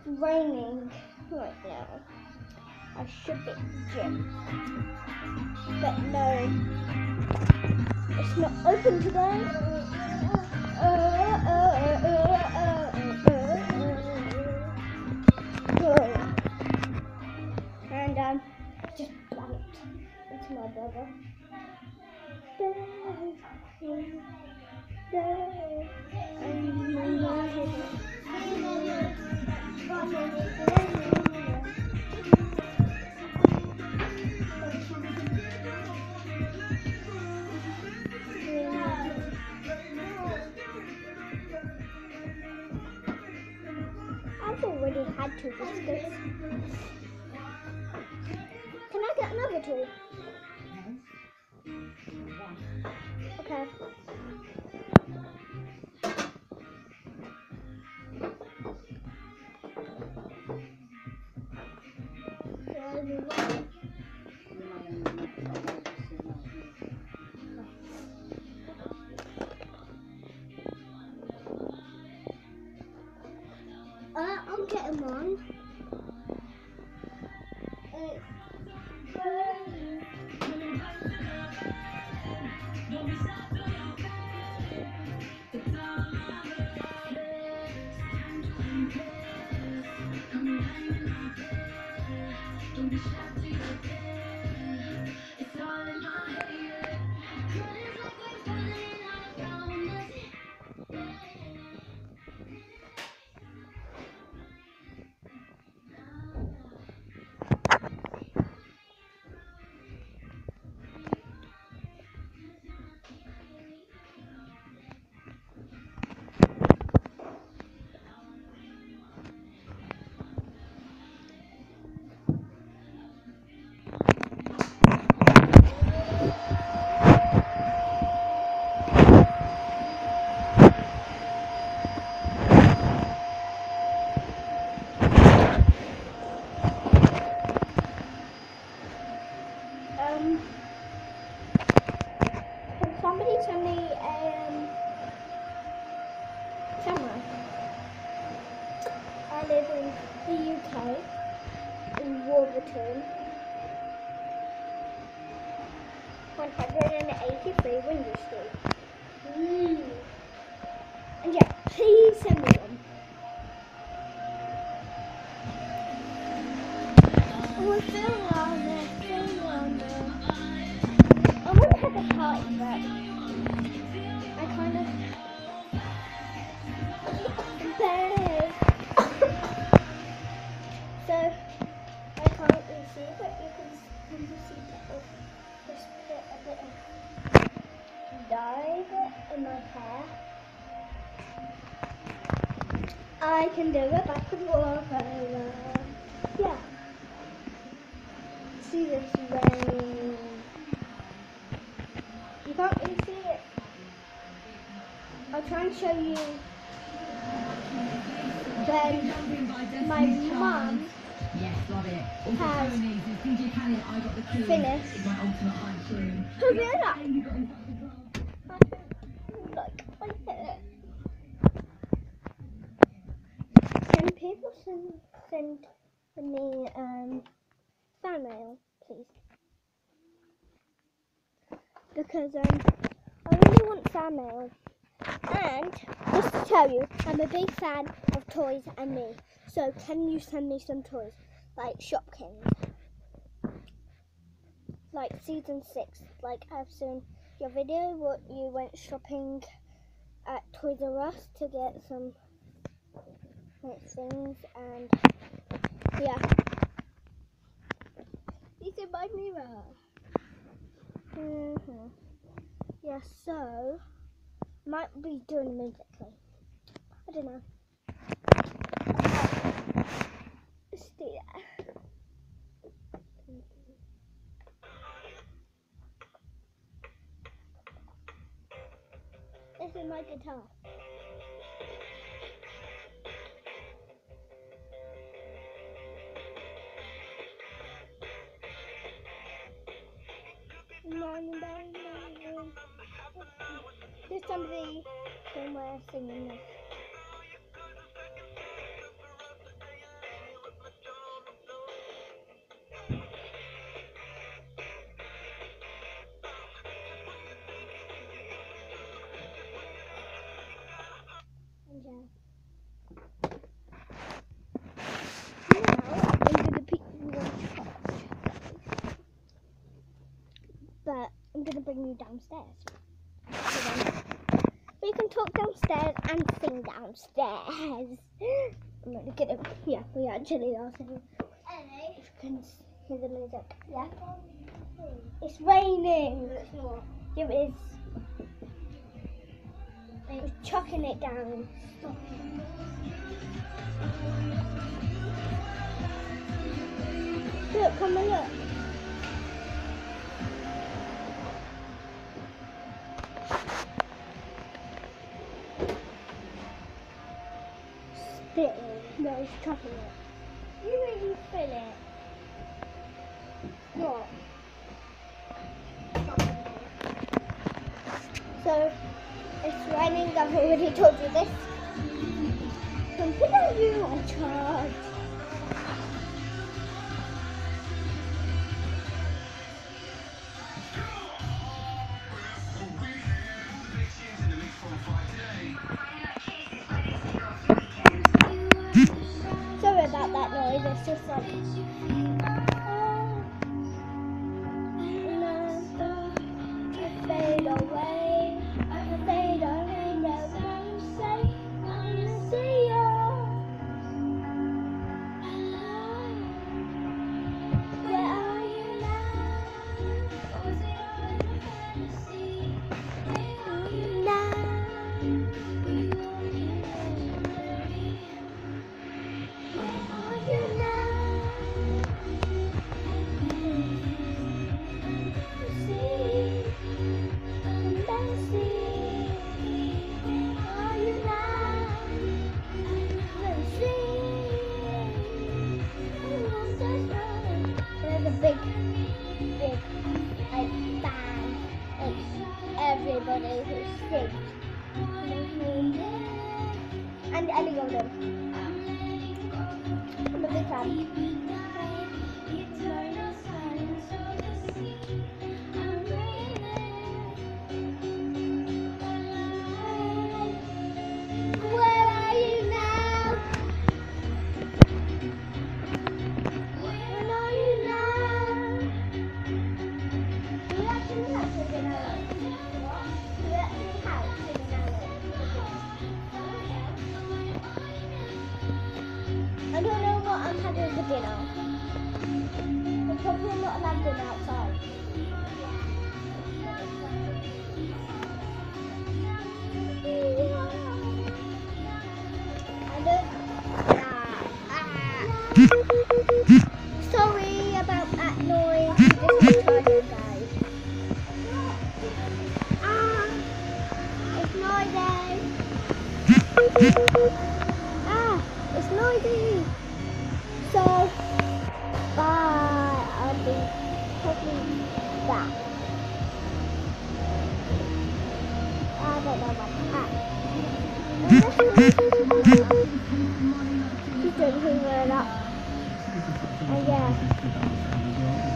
raining right now. I should be at the gym, but no, it's not open today. And just bumped into my brother. I've already had 2 biscuits. Can I get another 2? Okay. I'm getting one. Can somebody send me camera? I live in the UK, in Wolverton. 183 Windsor Street. And yeah, please send me one. We're filming on there, I want to have a party, but I kind of bad. So I can't really see, but you can see that just put a bit of dye in my hair. I can do it back and forth over. Yeah. See this rain. You can't really see it. I'll try and show you when my mum has finished. Look at that. Look, my hair. Can people send me fan mail, please? Because I really want fan mail. And just to tell you, I'm a big fan of Toys and Me. So can you send me some toys, like Shopkins, like season 6? Like I've seen your video what you went shopping at Toys R Us to get some things, and yeah, this is my mirror. Yeah, so might be doing musically. I don't know. Let's do that. This is my guitar. There's somebody somewhere singing this. bring you downstairs. So then we can talk downstairs and sing downstairs. I'm not gonna, yeah, we actually are singing. If you can hear the music. Yeah. It's raining. It's not. Yeah, it is. It's chucking it down. Stop it. Look, come and look. Spitting. No, it's chucking it. You really feel it. What? So, it's raining, I've already told you this. Consider you on charge. Sorry about that noise, it's just like... fade away, fade away, never say, I'm gonna see you. Where are you now? Was it all in a fantasy? Where are you now? Where are you now? Big, like, band, like, everybody who sings, and Ellie Goulding. I'm a big fan. Where are you now? Where are you now? I don't know what I'm having for dinner. I'm probably not allowed dinner outside. I don't. Sorry about that noise. This is Charlie, guys. It's noisy. It's noisy. So, bye. I'll be talking back. I don't know what She's doing her up. And yeah.